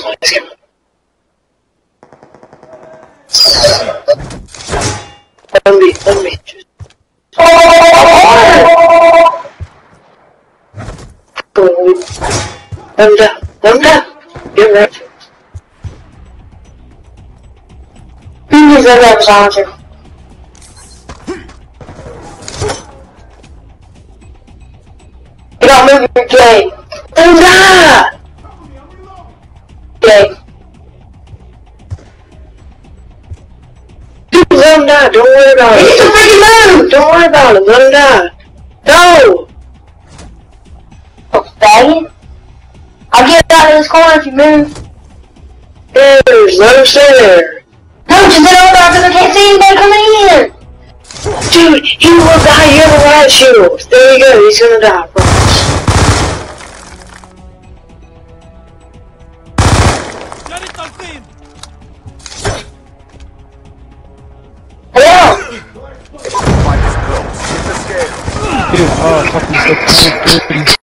Let me just... Let him down. Get ready. He's a representative. You don't move your gay. Let him down! Gay. Dude, let him die. Don't worry about it. He needs to freaking move! Don't worry about it. Let him die. Go! Oh, faggot. I'll get out of this corner if you move. Yes, let him stay there. No, just get over because I can't see anybody coming in. Dude, he will die. You have a riot shield. There you go. He's gonna die. Hello? Fight is close. Hit the scale. Dude, oh, fucking so